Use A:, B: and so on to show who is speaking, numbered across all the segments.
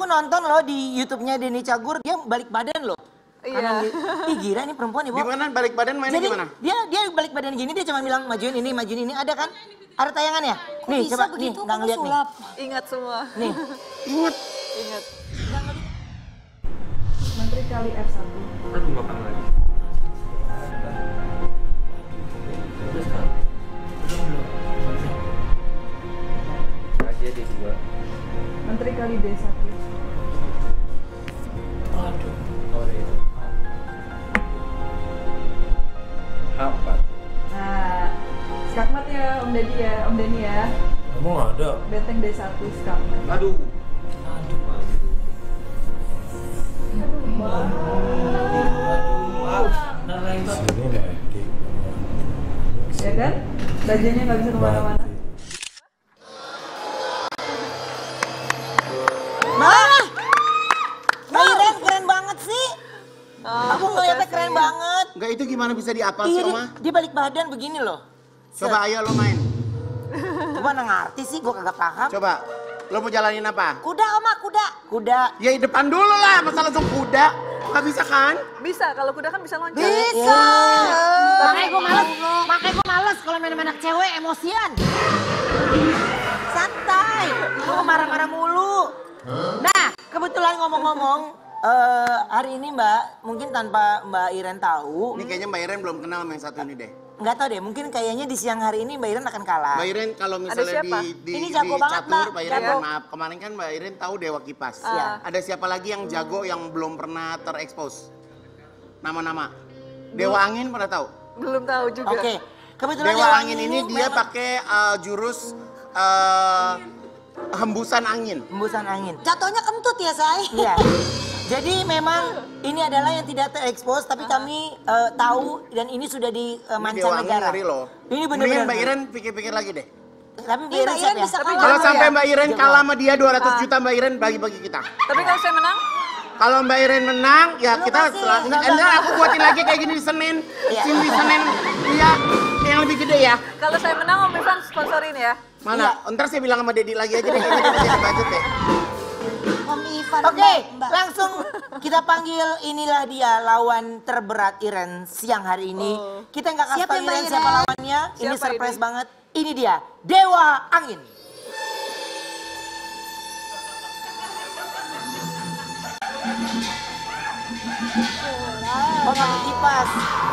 A: nonton loh di YouTube-nya Denny Cagur, dia balik badan loh.
B: Iya.
A: Ih gila nih perempuan nih, Bo.
C: Gimana balik badan mainnya
A: Jadi,
C: gimana?
A: dia balik badan gini, dia cuma bilang majuin ini, ada kan? Ada tayangannya? Nih coba, nih nggak ngeliat nih.
B: Ingat semua.
A: Nih.
C: Ingat.
B: Ingat.
D: Menteri Kali F1.
E: Aduh, nggak pernah lagi. Dia D2.
D: Menteri Kali D1.
E: Aduh. Oh, itu. H4.
D: Nah, skakmat ya Om Deddy ya, Om Denny ya.
E: Emang ada?
D: Benteng D1 skakmat.
E: Aduh. Aduh,
D: Ya kan? Bajunya nggak bisa kemana-mana.
A: Mbak Iren keren banget sih. Aku ngeliatnya keren banget.
C: Enggak, itu gimana bisa diapal sih,
A: Iya,
C: Oma?
A: dia balik badan begini loh.
C: Coba ayo lo main.
A: Gua nggak ngerti sih, gua kagak paham.
C: Coba. Lo mau jalanin apa?
A: Kuda, Oma, kuda. Kuda.
C: Ya depan dulu lah, masa langsung kuda. Nggak bisa kan?
B: Bisa, kalau kuda kan bisa loncat.
A: Bisa. Makanya gue males kalau main sama anak cewek emosian. Santai. Gue marah-marah mulu. Nah, kebetulan ngomong-ngomong, hari ini Mbak, mungkin tanpa Mbak Iren tahu,
C: Ini kayaknya Mbak Iren belum kenal sama yang satu ini deh.
A: nggak tahu deh, mungkin kayaknya di siang hari ini Mbak Iren akan kalah.
C: Mbak Iren kalau misalnya
B: siapa?
C: di
A: Ini jago banget,
C: catur,
A: Mbak.
C: Mbak Iren
A: Jago.
C: maaf. Kemarin kan Mbak Iren tahu Dewa Kipas.
A: Iya.
C: Ada siapa lagi yang jago yang belum pernah terekspos? Nama-nama. Dewa Angin pernah tahu?
B: Belum tahu juga.
A: Oke, kebetulan
C: Dewa Angin ini dia
A: memang
C: pakai jurus hembusan angin.
A: hembusan angin.
F: Jatuhnya kentut ya, Say?
A: Iya. Jadi memang ini adalah yang tidak terekspos, tapi kami tahu dan ini sudah di
C: Dewa Angin
A: mancanegara.
C: ngeri loh.
A: Ini
C: Mendingan
A: benar-benar.
C: Mbak Iren pikir-pikir lagi deh.
A: Tapi
F: Ini Mbak Iren bisa
B: Tapi
F: kalah.
C: Kalau
B: jago
C: sampai
B: ya?
C: Mbak Iren kalah sama dia 200 juta, Mbak Iren bagi-bagi kita.
B: Tapi kalau saya menang,
C: Kalau Mbak Iren menang, ya
F: Lu
C: kita
F: kasih.
C: enggak aku buatin lagi kayak gini di Senin.
A: Iya.
C: Sini di Senin, iya yang lebih gede ya.
B: kalau saya menang Om Irfan sponsorin ya.
C: Mana? Ntar saya bilang sama Dedi lagi aja deh, kayaknya kita jadi budget deh.
F: Om Ivan,
A: Oke,
F: Mbak.
A: langsung kita panggil inilah dia lawan terberat Iren siang hari ini. Kita nggak kasih
F: Siapa
A: tahu
F: Mbak
A: Iren
F: Iren?
A: siapa lawannya. Ini
B: Siapa
A: surprise
B: ini?
A: banget. Ini dia, Dewa Angin. Oh, pakai kipas.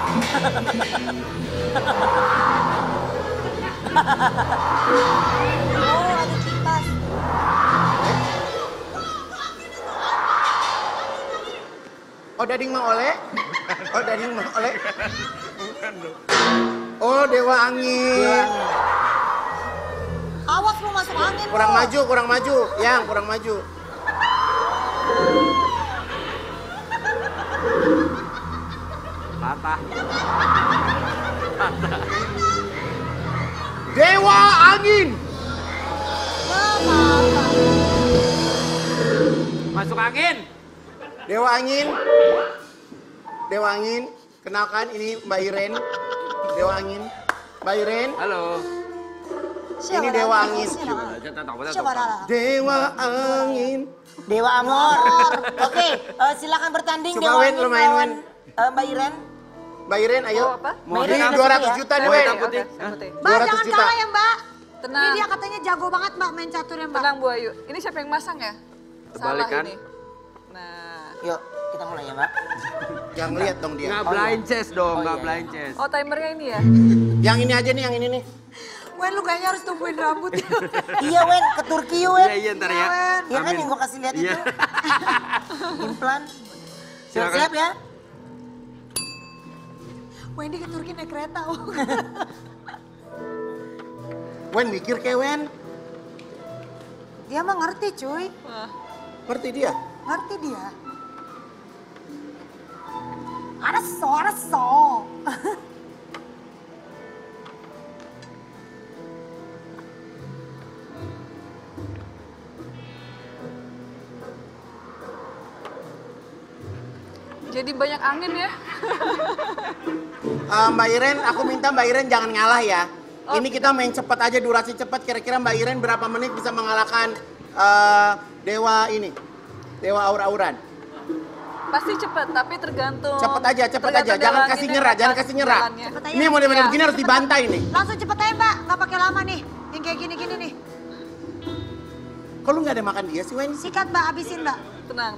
F: Oh, ada kipas.
C: Oh, Dading mau oleh? Oh, Dading mau oleh? Oh, Dewa Angin.
F: Awas lu masuk angin
C: Kurang
F: lu.
C: maju, kurang maju. Yang kurang maju.
E: Patah.
C: Dewa Angin.
E: Masuk angin.
C: Dewa Angin. Dewa Angin. Kenalkan ini Mbak Iren. Dewa Angin. Mbak Iren.
E: Halo.
C: Ini Dewa Angin.
F: Coba dah.
C: Dewa Angin.
A: Dewa Amor. Oke, silakan bertanding
C: Coba,
A: Dewa
C: Wen,
A: Angin
C: lu main,
A: lawan
C: Wen.
A: Mbak Iren.
C: Mbak Iren, ayo.
B: Oh, apa?
C: Mau
A: Mbak
C: di
A: Iren ada
C: 200
A: satu ya?
C: juta nih,
B: Saya
C: Wen.
B: menang, putih. Putih.
F: Mbak,
C: 200
F: jangan
C: juta.
F: kalah ya, Mbak.
B: Tenang.
F: Ini dia katanya jago banget, Mbak, main caturnya, Mbak.
B: Tenang Bu Ayu. Ini siapa yang masang ya?
E: Terbalik kan?
B: Salah ini. Nah.
A: Yuk, kita mulai ya, Mbak.
C: Jangan lihat dong dia.
E: Nggak
A: Oh,
E: blind
A: iya.
E: chest dong,
A: Oh,
E: nggak
A: iya.
E: blind chest.
B: Oh timernya ini ya?
C: Yang ini aja nih, yang ini nih.
F: Wen, lu kayaknya harus tumpuin rambut ya.
A: Iya, Wen, ke Turki yuk, Wen.
E: Iya, iya ntar ya.
A: Iya kan
E: Amin.
A: yang gue kasih lihat
E: Iya.
A: itu. Implan.
E: Silakan.
A: Siap ya?
F: Wendy ke Turki naik kereta. Oh.
C: Wen mikir kayak Wen.
F: Dia mah ngerti, cuy.
B: Wah.
C: Ngerti dia?
F: Ngerti dia. Araso, araso.
B: Jadi banyak angin ya?
C: Mbak Iren, aku minta Mbak Iren jangan ngalah ya. Ini kita main cepat aja, durasi cepat. Kira-kira Mbak Iren berapa menit bisa mengalahkan Dewa ini? Dewa aur-auran.
B: Pasti cepet, tapi tergantung.
C: Cepet aja.
B: tergantung
C: Jangan
B: dewa
C: kasih
B: anginnya
C: nyerah, jangan
B: kapan
C: kasih nyerah.
B: jalannya.
F: Cepet aja.
C: Ini model
B: Iya.
C: begini harus dibantai nih.
F: Langsung cepet aja mbak, nggak pakai lama nih. Yang kayak gini-gini nih.
C: Kok lu nggak ada makan dia sih, Wen?
F: Sikat mbak, habisin mbak.
B: Tenang.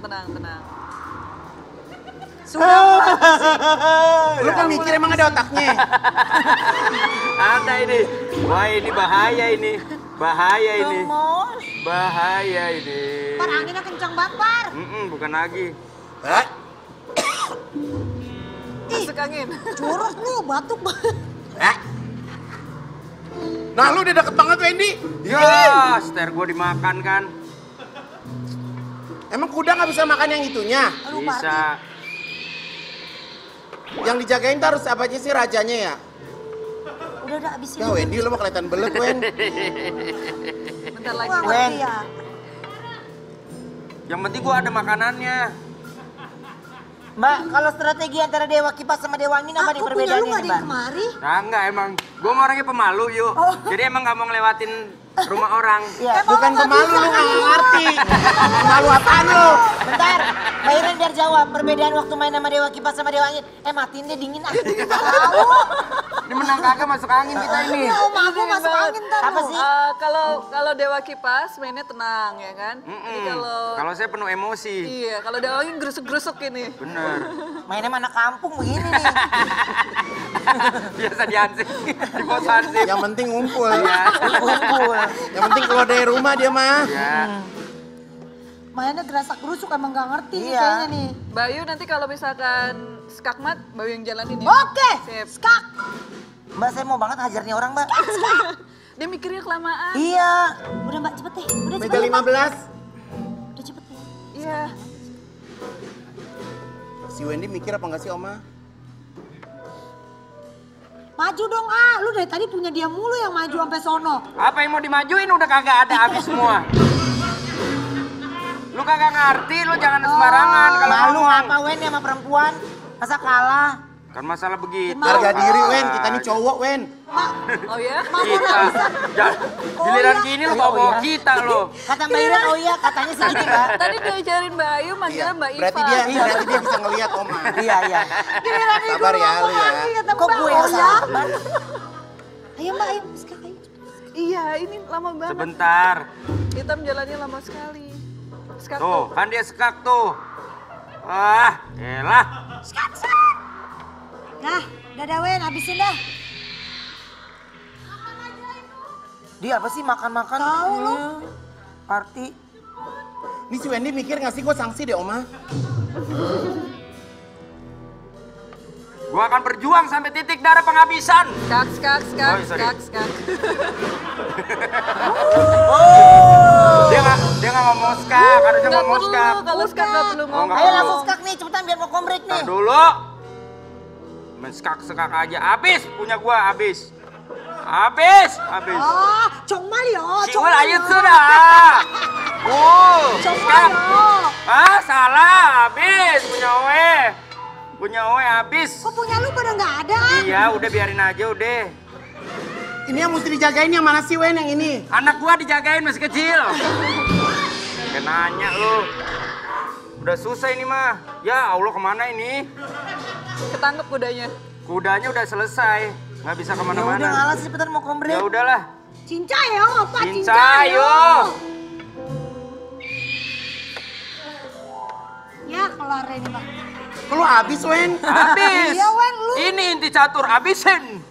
F: Sudah mbak.
C: Lu kan mikir emang ada otaknya.
E: Ada ini. Wah ini bahaya ini. Bahaya ini.
A: Gemoy.
E: Bahaya ini.
F: Par anginnya kencang banget par.
E: Bukan lagi.
C: Hah?
B: Masuk angin.
F: Jorok lu, batuk banget.
C: Hah? Nah lu udah deket banget Wendy.
E: Ya, ster gue dimakan kan.
C: Emang kuda nggak bisa makan yang itunya?
F: Aduh,
E: Bisa.
C: Yang dijagain tuh harus apa aja sih rajanya ya?
F: Udah habisin.
C: Ya Wendy lu mau kelihatan belet Wen.
B: Bentar lagi.
F: Wah,
A: Wen.
F: ngerti ya.
E: Yang penting gue ada makanannya.
A: Mbak, kalau strategi antara Dewa Kipas sama Dewa Angin apa nih
F: Aku punya lu
A: perbedaannya
F: nggak
A: nih,
F: ada
A: Mbak?
F: yang kemari.
E: Nah enggak emang. Gue orangnya pemalu yuk. Jadi emang gak mau ngelewatin rumah orang.
A: Iya.
C: Bukan pemalu lu nggak ngerti. Pemalu apaan lu?
A: Bentar, Mbak Iren biar jawab. Perbedaan waktu main sama Dewa Kipas sama Dewa Angin. Matiin deh dingin ah. Tahu.
E: Ini menang kagak masuk angin kita ini.
F: Oh, aku masuk angin ntar
A: Apa
F: lu.
A: sih?
B: Kalau Dewa Kipas mainnya tenang ya kan. Jadi
E: Kalau saya penuh emosi.
B: iya, kalau Dewa Angin gerusuk-gerusuk ini.
E: Bener.
A: Mainnya mana kampung begini nih.
E: Biasa di Hansip. Di pos Hansip.
C: Yang penting ngumpul.
E: Iya.
A: Kumpul.
C: Yang penting keluar dari rumah dia mah.
E: Ya.
F: Mainnya gerasak gerusuk emang nggak ngerti nih
A: Iya.
F: kayaknya nih.
B: Bayu nanti kalau misalkan skakmat, Bayu yang jalanin ya.
F: Oke,
B: Sip.
F: skak.
A: Mbak, saya mau banget hajar nih orang, Mbak.
B: Dia mikirnya kelamaan.
A: Iya.
F: Udah mbak cepet deh, udah cepet.
C: Meja
F: deh, Mbak.
C: 15.
F: Udah cepet deh.
B: Iya.
C: Si Wendy mikir apa nggak sih Oma?
F: Maju dong ah, lu dari tadi punya dia mulu yang maju sampai sono.
E: Apa yang mau dimajuin udah kagak ada habis semua. Lu kagak ngerti, lu jangan sembarangan kalau
A: Malu
E: ngomong.
A: apa Wen sama perempuan? Masa kalah?
E: Kan masalah begitu.
C: Harga diri Wen, kita nih cowok Wen.
B: Oh ya?
E: Kita. Jangan. Giliran gini lu bawa kita lu.
A: Kata Mbak Iren, oh iya katanya segitu, Mbak.
B: Tadi diajarin Bayu manggilnya Mbak Iva.
C: Berarti dia bisa ngelihat Oma.
A: Iya, iya.
F: Giliran ini
C: Sabar
F: dulu
C: ya,
F: ngomong
C: lu ya.
F: lagi, kata
A: Kok
F: Mbak.
A: gue
F: Oh
A: yang
F: ya?
A: salah, Mbak?
F: Ayo mbak, ayo skak ayo.
B: Iya, ini lama banget.
E: Sebentar.
B: Hitam jalannya lama sekali. Skak
E: Tuh, kan dia sekak tuh. Ah, elah.
F: Skak. Nah, dadah Wen, habisin dah.
A: Dia apa sih makan-makan?
F: Tahu lu.
A: Party.
C: Ini si Wendy mikir nggak sih gue sanksi deh Oma?
E: Gua akan berjuang sampai titik darah penghabisan.
B: Skak, skak, skak,
E: Oh, sorry.
B: skak, skak.
E: Dia nggak ngomong skak, harusnya
B: Nggak
E: ngomong
B: perlu,
E: skak.
B: kalau skak nggak perlu
E: Oh,
B: ngomong.
E: nggak
A: Ayo
E: perlu.
A: langsung skak nih, cepetan biar mau kombrek nih.
E: Ntar dulu. Menskak-sekak aja. Habis punya gua, habis. Habis.
F: Oh, Chong Mario,
E: Siul aja sudah.
F: Chong
E: Skak.
F: Mario.
E: Ah, salah. Habis punya Oe. Punya Oe habis.
F: Kok punya lu pada nggak ada?
E: Iya, udah biarin aja udah.
C: Ini yang mesti dijagain yang mana sih Wen yang ini?
E: Anak gua dijagain masih kecil. Kayak nanya lu. Udah susah ini mah. Ya Allah kemana ini?
B: Ketangkep kudanya.
E: Kudanya udah selesai. Nggak bisa
A: Ya udah
E: kemana-mana.
A: ngalah sih, cepetan mau kombrek.
E: Ya udahlah.
F: Cincayo, Pak
E: Cincayo.
F: Cincayo. Ya, kelar ini Pak.
C: Kalau habis Wen.
E: Habis.
F: Iya, Wen, lu.
E: Ini inti catur, habisin.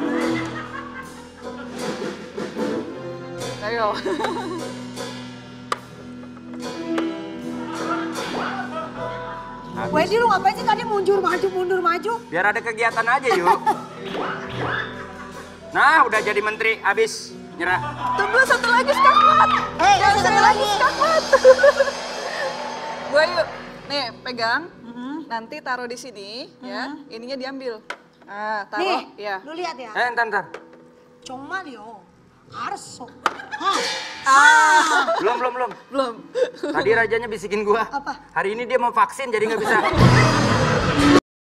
B: Ayo.
F: Wendy lu ngapain sih tadi mundur maju?
E: Biar ada kegiatan aja yuk. Nah, udah jadi menteri, habis. Nyerah.
B: Tunggu satu lagi skakmat.
A: Masih satu lagi.
B: Skakmat. Bayu, nih pegang. Nanti taruh di sini ya. Ininya diambil. Nah, taruh
F: Nih,
B: ya.
F: lu lihat ya.
E: Ntar.
F: Chong Mario. Arso. Hah.
E: Belum.
B: Belum.
E: Tadi rajanya bisikin gua.
F: Apa?
E: Hari ini dia mau vaksin jadi nggak bisa.